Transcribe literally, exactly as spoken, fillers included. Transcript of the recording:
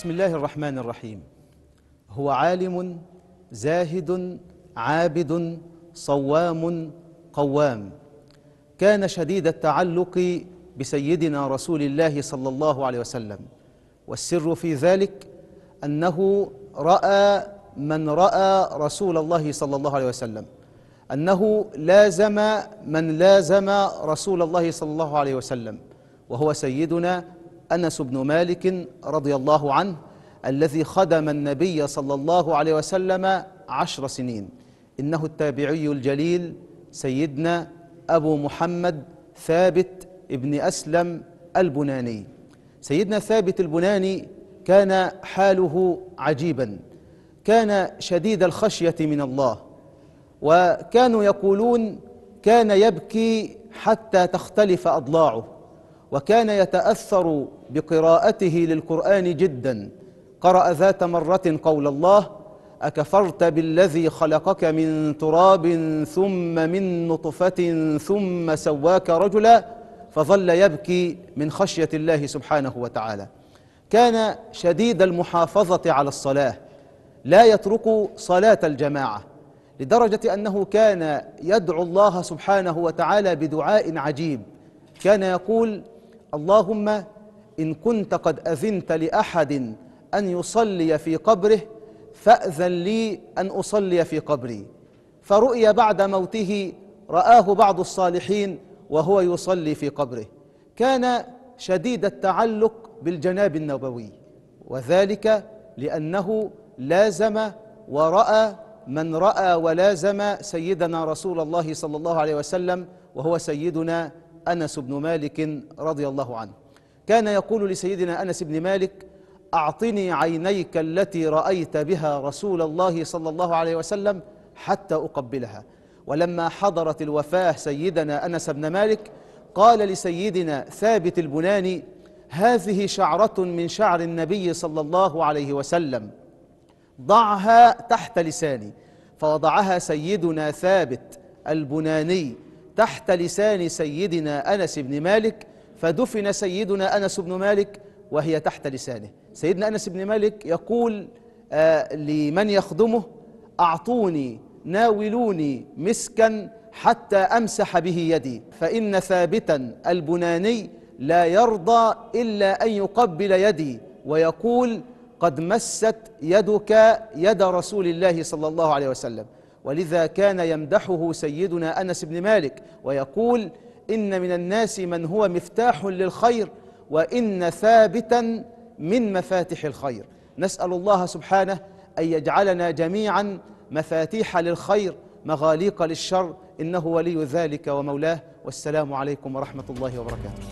بسم الله الرحمن الرحيم. هو عالم زاهد عابد صوام قوام، كان شديد التعلق بسيدنا رسول الله صلى الله عليه وسلم، والسر في ذلك أنه رأى من رأى رسول الله صلى الله عليه وسلم، أنه لازم من لازم رسول الله صلى الله عليه وسلم، وهو سيدنا أنس بن مالك رضي الله عنه، الذي خدم النبي صلى الله عليه وسلم عشر سنين. إنه التابعي الجليل سيدنا أبو محمد ثابت ابن أسلم البناني. سيدنا ثابت البناني كان حاله عجيبا، كان شديد الخشية من الله، وكانوا يقولون كان يبكي حتى تختلف أضلاعه، وكان يتأثر بقراءته للقرآن جدا. قرأ ذات مرة قول الله: أكفرت بالذي خلقك من تراب ثم من نطفة ثم سواك رجلا، فظل يبكي من خشية الله سبحانه وتعالى. كان شديد المحافظة على الصلاة، لا يترك صلاة الجماعة، لدرجة أنه كان يدعو الله سبحانه وتعالى بدعاء عجيب. كان يقول: اللهم إن كنت قد أذنت لأحد أن يصلي في قبره فأذن لي أن أصلي في قبري. فرؤي بعد موته، رآه بعض الصالحين وهو يصلي في قبره. كان شديد التعلق بالجناب النبوي، وذلك لأنه لازم ورأى من رأى ولازم سيدنا رسول الله صلى الله عليه وسلم، وهو سيدنا أنس بن مالك رضي الله عنه. كان يقول لسيدنا أنس بن مالك: أعطني عينيك التي رأيت بها رسول الله صلى الله عليه وسلم حتى أقبلها. ولما حضرت الوفاة سيدنا أنس بن مالك قال لسيدنا ثابت البناني: هذه شعرة من شعر النبي صلى الله عليه وسلم، ضعها تحت لساني. فوضعها سيدنا ثابت البناني تحت لسان سيدنا أنس بن مالك، فدفن سيدنا أنس بن مالك وهي تحت لسانه. سيدنا أنس بن مالك يقول آه لمن يخدمه: أعطوني ناولوني مسكا حتى أمسح به يدي، فإن ثابتا البناني لا يرضى إلا أن يقبل يدي ويقول: قد مست يدك يد رسول الله صلى الله عليه وسلم. ولذا كان يمدحه سيدنا أنس بن مالك ويقول: إن من الناس من هو مفتاح للخير، وإن ثابتا من مفاتح الخير. نسأل الله سبحانه أن يجعلنا جميعا مفاتيح للخير مغاليق للشر، إنه ولي ذلك ومولاه. والسلام عليكم ورحمة الله وبركاته.